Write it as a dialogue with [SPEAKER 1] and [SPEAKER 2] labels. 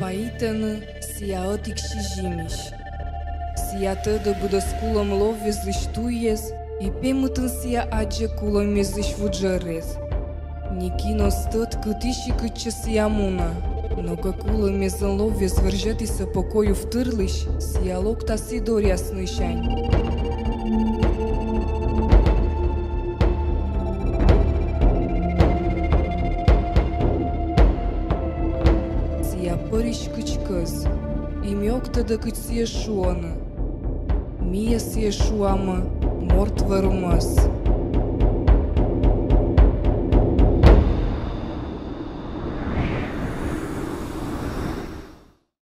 [SPEAKER 1] Paitănă si aotic și jimiș. Si atâdă budăsculăm lovez liștuiez, i pemutân si age culăm ezliș vugărez. Nikino stăt câti și cât ce si amuna, no că culăm ezân lovez vârjeti să pocoiu vtârliș, si alocta si doria snâșani. Păriș câci-căz, imi octă decât si eșuonă. Mie si eșuamă, mort vă rămas.